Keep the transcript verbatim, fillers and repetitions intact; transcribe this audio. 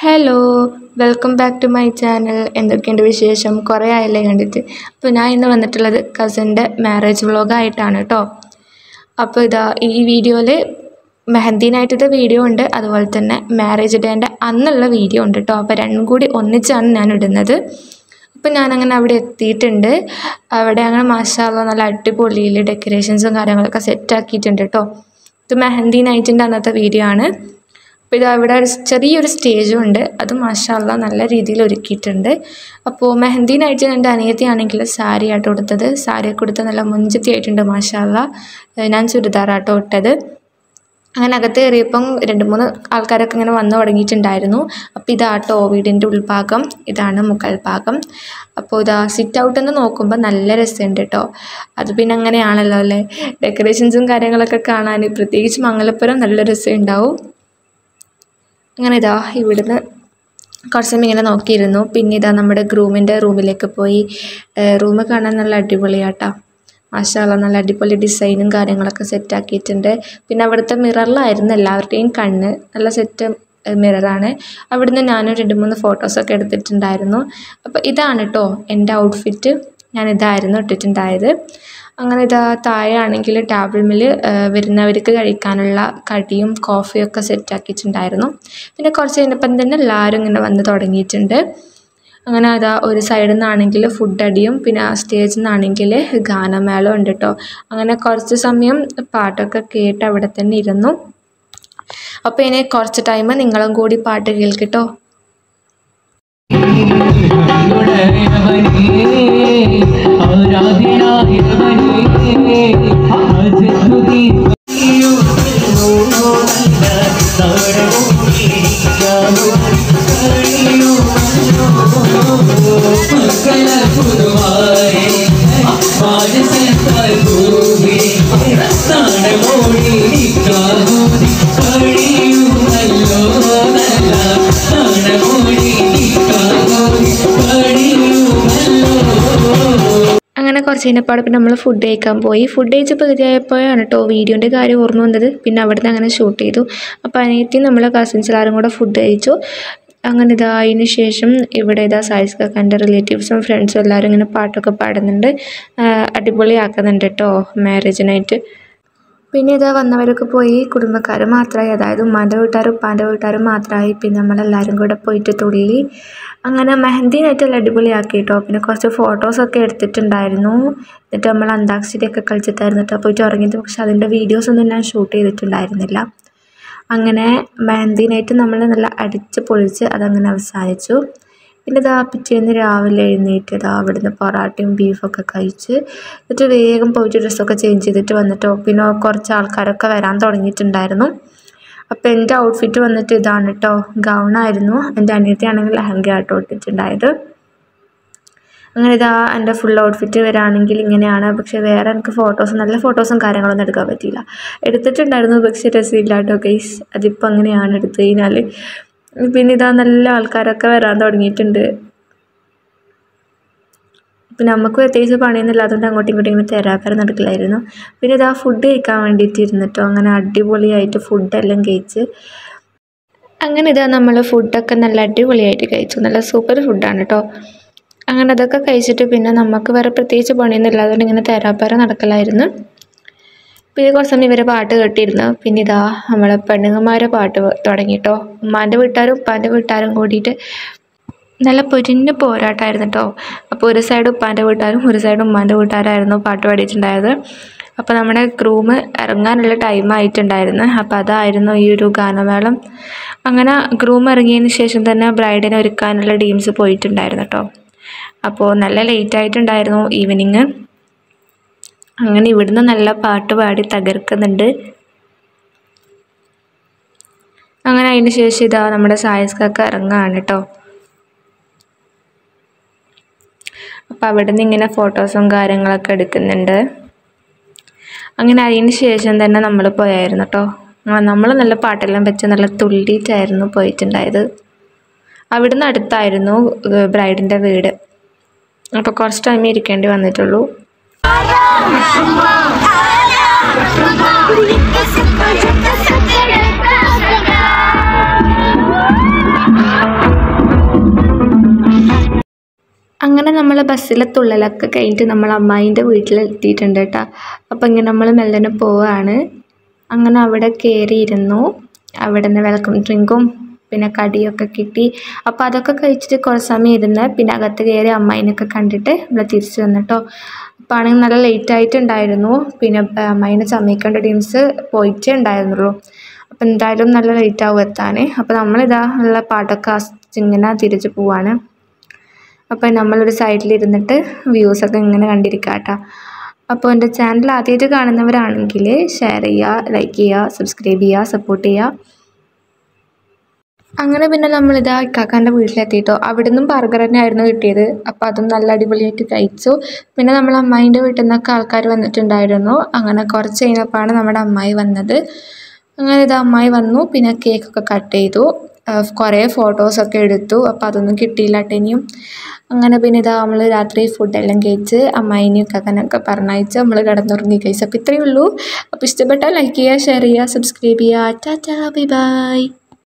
Hello welcome back to my channel. എന്തൊക്കെയുണ്ട് വിശേഷം? കുറേ ആയല്ലേ കണ്ടിട്ട്. അപ്പോൾ ഞാൻ ഇന്ന് വന്നിട്ടുള്ളത് കസിൻ്റെ മാരേജ് വ്ളോഗായിട്ടാണ് കേട്ടോ. അപ്പോൾ ഇതാ ഈ വീഡിയോയിൽ മെഹന്തി നൈറ്റത്തെ വീഡിയോ ഉണ്ട്, അതുപോലെ തന്നെ മാരേജ് ഡേൻ്റെ അന്നുള്ള വീഡിയോ ഉണ്ട് കേട്ടോ. അപ്പോൾ രണ്ടും കൂടി ഒന്നിച്ചാണ് ഞാൻ ഇടുന്നത്. അപ്പോൾ ഞാനങ്ങനെ അവിടെ എത്തിയിട്ടുണ്ട്. അവിടെ അങ്ങനെ മാഷാ അല്ലാഹ് നല്ല അടിപൊളിയിൽ ഡെക്കറേഷൻസും കാര്യങ്ങളൊക്കെ സെറ്റാക്കിയിട്ടുണ്ട് കേട്ടോ. ഇത് മെഹന്തി നൈറ്റിൻ്റെ അന്നത്തെ വീഡിയോ ആണ്. അപ്പോൾ ഇത് അവിടെ ചെറിയൊരു സ്റ്റേജും ഉണ്ട്, അത് മാഷാ അല്ലാഹ് നല്ല രീതിയിൽ ഒരുക്കിയിട്ടുണ്ട്. അപ്പോൾ മെഹന്തി നൈറ്റ് എൻ്റെ അനിയത്തിയാണെങ്കിൽ സാരി ആട്ടോ കൊടുത്തത്. സാരിയൊക്കെ കൊടുത്ത് നല്ല മുഞ്ചത്തി ആയിട്ടുണ്ട് മാഷാ അല്ലാഹ്. ഞാൻ ചുരിദാറാട്ടോ ഇട്ടത്. അങ്ങനെ അകത്ത് കയറിയപ്പം രണ്ട് മൂന്ന് ആൾക്കാരൊക്കെ ഇങ്ങനെ വന്നു തുടങ്ങിയിട്ടുണ്ടായിരുന്നു. അപ്പോൾ ഇതാട്ടോ വീടിൻ്റെ ഉൾഭാഗം, ഇതാണ് മുകൾ ഭാഗം. അപ്പോൾ ഇതാ സിറ്റ് ഔട്ടെന്ന് നോക്കുമ്പോൾ നല്ല രസമുണ്ട് കേട്ടോ. അത് പിന്നെ അങ്ങനെയാണല്ലോ അല്ലേ, ഡെക്കറേഷൻസും കാര്യങ്ങളൊക്കെ കാണാൻ പ്രത്യേകിച്ച് മംഗലപ്പുരം നല്ല രസം ഉണ്ടാവും. അങ്ങനെ ഇതാ ഇവിടുന്ന് കുറച്ച് സമയം ഇങ്ങനെ നോക്കിയിരുന്നു. പിന്നെ ഇതാ നമ്മുടെ ഗ്രൂമിൻ്റെ റൂമിലേക്ക് പോയി. റൂം കാണാൻ നല്ല അടിപൊളിയാട്ടോ മാഷാ അല്ലാഹ്. നല്ല അടിപൊളി ഡിസൈനും കാര്യങ്ങളൊക്കെ സെറ്റാക്കിയിട്ടുണ്ട്. പിന്നെ അവിടുത്തെ മിററിലായിരുന്നു എല്ലാവരുടെയും കണ്ണ്, നല്ല സെറ്റ് മിററാണ്. അവിടുന്ന് ഞാനും രണ്ട് മൂന്ന് ഫോട്ടോസൊക്കെ എടുത്തിട്ടുണ്ടായിരുന്നു. അപ്പോൾ ഇതാണ് കേട്ടോ എൻ്റെ ഔട്ട്ഫിറ്റ്. ഞാനിതായിരുന്നു ഇട്ടിട്ടുണ്ടായത്. അങ്ങനെ ഇതാ താഴെ ആണെങ്കിൽ ടേബിളിൽ വരുന്നവർക്ക് കഴിക്കാനുള്ള കടിയും കോഫിയും ഒക്കെ സെറ്റാക്കിയിട്ടുണ്ടായിരുന്നു. പിന്നെ കുറച്ച് കഴിഞ്ഞപ്പം തന്നെ എല്ലാവരും ഇങ്ങനെ വന്ന് തുടങ്ങിയിട്ടുണ്ട്. അങ്ങനെ അതാ ഒരു സൈഡിൽ നിന്നാണെങ്കിൽ ഫുഡ് അടിയും, പിന്നെ ആ സ്റ്റേജിൽ നിന്നാണെങ്കിൽ ഗാനമേളം ഉണ്ട് കേട്ടോ. അങ്ങനെ കുറച്ച് സമയം പാട്ടൊക്കെ കേട്ട് അവിടെ തന്നെ ഇരുന്നു. അപ്പോൾ ഇനി കുറച്ച് ടൈം നിങ്ങളും കൂടി പാട്ട് കേൾക്കട്ടോ. അങ്ങനെ കുറച്ച് കഴിഞ്ഞപ്പോൾ പിന്നെ നമ്മൾ ഫുഡ് കഴിക്കാൻ പോയി. ഫുഡ് കഴിച്ച് പകുതിയായപ്പോഴാണ് കേട്ടോ വീഡിയോൻ്റെ കാര്യം ഓർമ്മ വന്നത്. പിന്നെ അവിടുന്ന് അങ്ങനെ ഷൂട്ട് ചെയ്തു. അപ്പോൾ അനിയത്തി നമ്മളെ കസിൻസ് എല്ലാവരും കൂടെ ഫുഡ് കഴിച്ചു. അങ്ങനെ ഇതാ അതിന് ശേഷം ഇവിടെ ഇതാ സായിസ് കാക്കാൻ്റെ റിലേറ്റീവ്സും ഫ്രണ്ട്സും എല്ലാവരും ഇങ്ങനെ പാട്ടൊക്കെ പാടുന്നുണ്ട്, അടിപൊളിയാക്കുന്നുണ്ട് കേട്ടോ മാരേജിനായിട്ട്. പിന്നെ ഇതാ വന്നവരൊക്കെ പോയി, കുടുംബക്കാർ മാത്രമായി, അതായത് ഉമ്മാൻ്റെ വീട്ടുകാരും ഉപ്പാൻ്റെ വീട്ടുകാരും മാത്രമായി. പിന്നെ നമ്മളെല്ലാവരും കൂടെ പോയിട്ട് തുള്ളി. അങ്ങനെ മെഹന്തി നൈറ്റെല്ലാം അടിപൊളിയാക്കി കേട്ടോ. പിന്നെ കുറച്ച് ഫോട്ടോസൊക്കെ എടുത്തിട്ടുണ്ടായിരുന്നു. എന്നിട്ട് നമ്മൾ അന്താക്ഷരിയൊക്കെ കളിച്ചിട്ടായിരുന്നു കേട്ടോ പോയിട്ട് ഉറങ്ങിയിട്ട്. പക്ഷെ അതിൻ്റെ വീഡിയോസൊന്നും ഞാൻ ഷൂട്ട് ചെയ്തിട്ടുണ്ടായിരുന്നില്ല. അങ്ങനെ മെഹന്തി നൈറ്റ് നമ്മൾ നല്ല അടിച്ച് പൊളിച്ച് അതങ്ങനെ അവസാനിച്ചു. പിന്നെ ഇതാ പിറ്റേന്ന് രാവിലെ എഴുന്നേറ്റ് ഇതാ അവിടുന്ന് പൊറാട്ടയും ബീഫൊക്കെ കഴിച്ച് എന്നിട്ട് വേഗം പോയിട്ട് ഡ്രസ്സൊക്കെ ചേഞ്ച് ചെയ്തിട്ട് വന്നിട്ടോ. പിന്നെ കുറച്ച് ആൾക്കാരൊക്കെ വരാൻ തുടങ്ങിയിട്ടുണ്ടായിരുന്നു. അപ്പോൾ എൻ്റെ ഔട്ട്ഫിറ്റ് വന്നിട്ട് ഇതാണ് കേട്ടോ, ഗൗണായിരുന്നു. എൻ്റെ അനിയത്തിയാണെങ്കിൽ ലെഹങ്ക ആട്ടോ ഇട്ടിട്ടുണ്ടായത്. അങ്ങനെ ഇതാ എൻ്റെ ഫുൾ ഔട്ട്ഫിറ്റ് വരാണെങ്കിൽ ഇങ്ങനെയാണ്. പക്ഷേ വേറെ എനിക്ക് ഫോട്ടോസ് നല്ല ഫോട്ടോസും കാര്യങ്ങളൊന്നും എടുക്കാൻ പറ്റിയില്ല. എടുത്തിട്ടുണ്ടായിരുന്നു, പക്ഷേ രസമില്ല കേട്ടോ ഗൈസ്. അതിപ്പോൾ അങ്ങനെയാണ് എടുത്തു കഴിഞ്ഞാൽ. പിന്നെ ഇതാ നല്ല ആൾക്കാരൊക്കെ വരാൻ തുടങ്ങിയിട്ടുണ്ട്. പിന്നെ നമുക്ക് പ്രത്യേകിച്ച് പണിയൊന്നുമില്ല, അതുകൊണ്ട് അങ്ങോട്ടും ഇങ്ങോട്ടും ഇങ്ങനെ തെരാപ്പരം നടക്കില്ലായിരുന്നു. പിന്നെ ഇതാ ഫുഡ് കഴിക്കാൻ വേണ്ടിയിട്ട് ഇരുന്നിട്ടോ. അങ്ങനെ അടിപൊളിയായിട്ട് ഫുഡെല്ലാം കഴിച്ച് അങ്ങനെ ഇതാ നമ്മൾ ഫുഡൊക്കെ നല്ല അടിപൊളിയായിട്ട് കഴിച്ചു. നല്ല സൂപ്പർ ഫുഡാണ് കേട്ടോ. അങ്ങനെ അതൊക്കെ കഴിച്ചിട്ട് പിന്നെ നമുക്ക് വേറെ പ്രത്യേകിച്ച് പണിയൊന്നുമില്ല, അതുകൊണ്ട് ഇങ്ങനെ തെരാപ്പരം നടക്കലായിരുന്നു. പിന്നെ കുറച്ച് സമയം ഇവരെ പാട്ട് കേട്ടിരുന്നു. പിന്നെ ഇതാ നമ്മളെ പെണ്ണുങ്ങന്മാരെ പാട്ട് തുടങ്ങിട്ടോ. ഉമ്മാൻ്റെ വീട്ടുകാരും ഉപ്പാൻ്റെ വീട്ടുകാരും കൂടിയിട്ട് നല്ല പൊരിഞ്ഞ പോരാട്ടമായിരുന്നു കേട്ടോ. അപ്പോൾ ഒരു സൈഡ് ഉപ്പാൻ്റെ വീട്ടുകാരും ഒരു സൈഡ് ഉമ്മാൻ്റെ വീട്ടുകാരായിരുന്നു പാട്ട് പാടിയിട്ടുണ്ടായത്. അപ്പോൾ നമ്മുടെ ഗ്രൂം ഇറങ്ങാനുള്ള ടൈം ആയിട്ടുണ്ടായിരുന്നു. അപ്പോൾ അതായിരുന്നു ഈ ഒരു ഗാനമേളം. അങ്ങനെ ഗ്രൂം ഇറങ്ങിയതിന് ശേഷം തന്നെ ബ്രൈഡിനെ ഒരുക്കാനുള്ള ടീംസ് പോയിട്ടുണ്ടായിരുന്നു കേട്ടോ. അപ്പോൾ നല്ല ലേറ്റ് ആയിട്ടുണ്ടായിരുന്നു ഈവനിങ്. അങ്ങനെ ഇവിടുന്ന് നല്ല പാട്ട് പാടി തകർക്കുന്നുണ്ട്. അങ്ങനെ അതിന് ശേഷം ഇതാ നമ്മുടെ സായിസ് കാക്ക ഇറങ്ങുകയാണ് കേട്ടോ. അപ്പോൾ അവിടെ നിന്ന് ഇങ്ങനെ ഫോട്ടോസും കാര്യങ്ങളൊക്കെ എടുക്കുന്നുണ്ട്. അങ്ങനെ അതിന് ശേഷം തന്നെ നമ്മൾ പോയായിരുന്നു കേട്ടോ. നമ്മൾ നല്ല പാട്ടെല്ലാം വെച്ച് നല്ല തുള്ളിയിട്ടായിരുന്നു പോയിട്ടുണ്ടായത്. അവിടുന്ന് അടുത്തായിരുന്നു ബ്രൈഡിൻ്റെ വീട്. അപ്പോൾ കുറച്ച് ടൈം ഇരിക്കേണ്ടി വന്നിട്ടുള്ളൂ. അങ്ങനെ നമ്മൾ ബസ്സിലെ തുള്ളലൊക്കെ കഴിഞ്ഞിട്ട് നമ്മൾ അമ്മായിൻ്റെ വീട്ടിലെത്തിയിട്ടുണ്ട് കേട്ടോ. അപ്പോൾ ഇങ്ങനെ നമ്മൾ മെല്ലനെ പോവുകയാണ്. അങ്ങനെ അവിടെ കയറിയിരുന്നു. അവിടെ നിന്ന് വെൽക്കം ഡ്രിങ്കും പിന്നെ കടിയൊക്കെ കിട്ടി. അപ്പോൾ അതൊക്കെ കഴിച്ചിട്ട് കുറച്ച് സമയം ഇരുന്ന് പിന്നെ അകത്ത് കയറി അമ്മായിനൊക്കെ കണ്ടിട്ട് നമ്മൾ തിരിച്ചു വന്നിട്ടോ. അപ്പോൾ ആണെങ്കിൽ നല്ല ലേറ്റ് ആയിട്ടുണ്ടായിരുന്നു. പിന്നെ അമ്മായിനെ ചമയിക്കേണ്ട ടീംസ് പോയിട്ടേ ഉണ്ടായിരുന്നുള്ളൂ. അപ്പോൾ എന്തായാലും നല്ല ലേറ്റ് ആവും എത്താൻ. അപ്പോൾ നമ്മളിതാ ഉള്ള പാട്ടൊക്കെ ആസ്വദിച്ച് ഇങ്ങനെ തിരിച്ച് പോവാണ്. അപ്പോൾ നമ്മളൊരു സൈഡിലിരുന്നിട്ട് വ്യൂസൊക്കെ ഇങ്ങനെ കണ്ടിരിക്കുക കേട്ടോ. അപ്പോൾ എൻ്റെ ചാനൽ ആദ്യമായിട്ട് കാണുന്നവരാണെങ്കിൽ ഷെയർ ചെയ്യുക, ലൈക്ക് ചെയ്യുക, സബ്സ്ക്രൈബ് ചെയ്യുക, സപ്പോർട്ട് ചെയ്യുക. അങ്ങനെ പിന്നെ നമ്മളിതാ ഇക്കാക്കാൻ്റെ വീട്ടിലെത്തിയിട്ടോ. അവിടെ നിന്നും ബർഗർ തന്നെ ആയിരുന്നു കിട്ടിയത്. അപ്പോൾ അതും നല്ല അടിപൊളിയായിട്ട് കഴിച്ചു. പിന്നെ നമ്മൾ അമ്മായിൻ്റെ വീട്ടിൽ നിന്നൊക്കെ ആൾക്കാർ വന്നിട്ടുണ്ടായിരുന്നു. അങ്ങനെ കുറച്ച് കഴിഞ്ഞപ്പോഴാണ് നമ്മുടെ അമ്മായി വന്നത്. അങ്ങനെ ഇത് അമ്മായി വന്നു. പിന്നെ കേക്കൊക്കെ കട്ട് ചെയ്തു, കുറേ ഫോട്ടോസൊക്കെ എടുത്തു. അപ്പോൾ അതൊന്നും കിട്ടിയില്ല കേട്ടോ ഇനിയും. അങ്ങനെ പിന്നെ ഇതാ നമ്മൾ രാത്രി ഫുഡെല്ലാം കഴിച്ച് അമ്മായിനെയും ഇക്കാക്കാനൊക്കെ പറഞ്ഞയച്ച് നമ്മൾ കിടന്നുറങ്ങി കഴിച്ചു. അപ്പോൾ ഇത്രയേ ഉള്ളൂ. അപ്പോൾ ഇഷ്ടപ്പെട്ടാൽ ലൈക്ക് ചെയ്യുക, ഷെയർ ചെയ്യുക, സബ്സ്ക്രൈബ് ചെയ്യുക. Tata bye by.